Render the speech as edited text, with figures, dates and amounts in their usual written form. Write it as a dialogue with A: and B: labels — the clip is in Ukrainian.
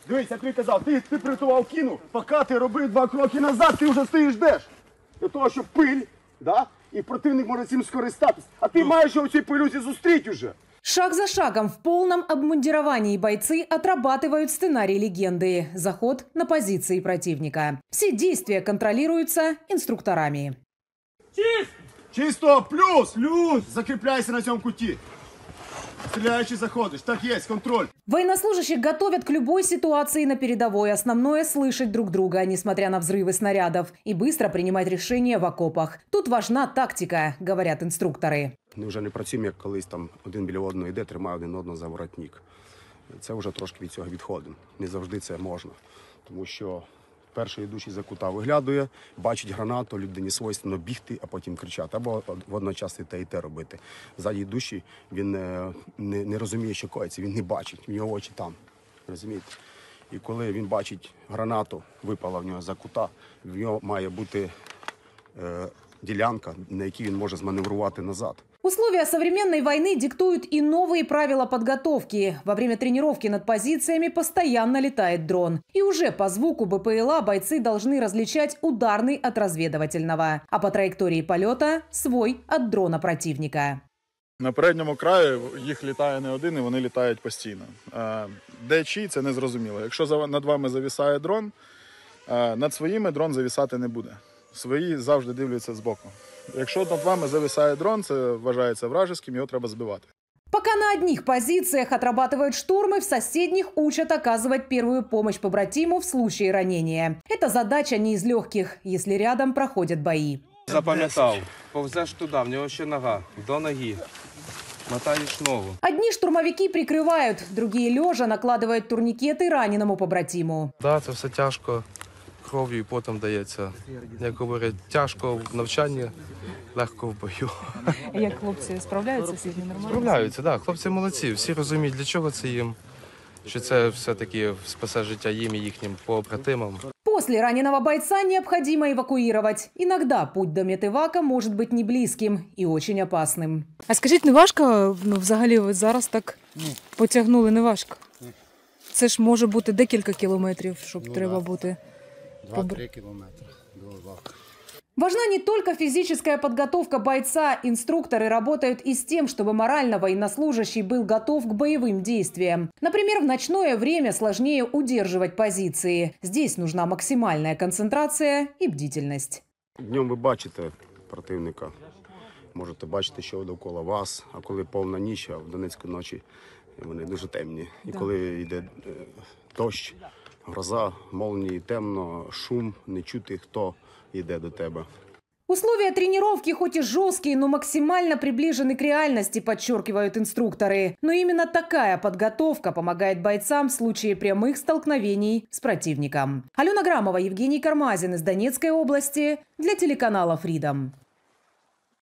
A: Дивись, як ти казав, ти притував кіну, поки ти робив 2 кроки назад, ти вже стоїш ждеш. Для того, щоб пиль, да? І противник може цим скористатись. А ти маєш його в цій пилюзі зустріти вже.
B: Шаг за шагом в полном обмундировании бойцы отрабатывают сценарий легенды – заход на позиции противника. Все действия контролируются инструкторами.
A: Чисто, плюс! Закрепляйся на цьому куті. Стреляющий заходишь. Так есть, контроль.
B: Военнослужащих готовят к любой ситуации на передовой. Основное – слышать друг друга, несмотря на взрывы снарядов, и быстро принимать решения в окопах. Тут важна тактика, говорят инструкторы.
C: Ми вже не працюємо, як колись там один біля одного йде, тримає один одного за воротник. Це вже трошки від цього відходимо. Не завжди це можна. Тому що перший йдучий за кута виглядує, бачить гранату, людині свойственно бігти, а потім кричати. Або водночас і те робити. Ззаді йдучий, він не розуміє, що коїться, він не бачить, в нього очі там. Розумієте? І коли він бачить гранату, випала в нього за кута, в нього має бути делянка, на якій він може зманеврувати назад.
B: Условия современной войны диктуют и новые правила подготовки. Во время тренировки над позициями постоянно летает дрон. И уже по звуку БПЛА бойцы должны различать ударный от разведывательного. А по траектории полета – свой от дрона противника.
D: На передньому краї їх літає не один, і вони літають постійно. Де чий – це незрозуміло. Якщо над вами зависає дрон, над своїми дрон зависати не буде. Свої завжди дивляться збоку. Якщо над вами зависає дрон, це вважається вражеским, його треба збивати.
B: Пока на одних позициях отрабатывают штурмы, в соседних учат оказывать первую помощь побратиму в случае ранения. Эта задача не из легких, если рядом проходят бои.
E: Запам'ятав, повзеш туди, в нього ще нога, до ноги. Мотаєш ногу.
B: Одни штурмовики прикрывают, другие лежа накладывают турникеты раненому побратиму.
E: Так, це все тяжко, кров'ю і потом дається. Як говорять, тяжко в навчанні, легко в бою.
F: Як хлопці справляються з ними нормально?
E: Справляються, так. Хлопці молодці, всі розуміють, для чого це їм. Що це все-таки спасе життя їм і їхнім побратимам.
B: После раненого бойца необходимо эвакуировать. Иногда путь до медэвака может быть не близким и очень опасным.
F: А скажіть, не важко, взагалі, ви зараз так потягнули, не важко? Це ж може бути декілька кілометрів, щоб треба бути.
C: 2-3 кілометри до Лака.
B: Важна не только физическая подготовка бойца. Инструкторы работают и с тем, чтобы морально военнослужащий был готов к боевым действиям. Например, в ночное время сложнее удерживать позиции. Здесь нужна максимальная концентрация и бдительность.
C: Днем ви бачите противника, можете бачити, що довкола вас, а коли повна ніч, а в Донецькій ночі вони дуже темні. І коли йде дощ, гроза, молнії, темно, шум, не чути, хто йде до тебе.
B: Условия тренировки хоть и жесткие, но максимально приближены к реальности, подчеркивают инструкторы. Но именно такая подготовка помогает бойцам в случае прямых столкновений с противником. Алена Грамова, Евгений Кармазин из Донецкой области для телеканала Freedom.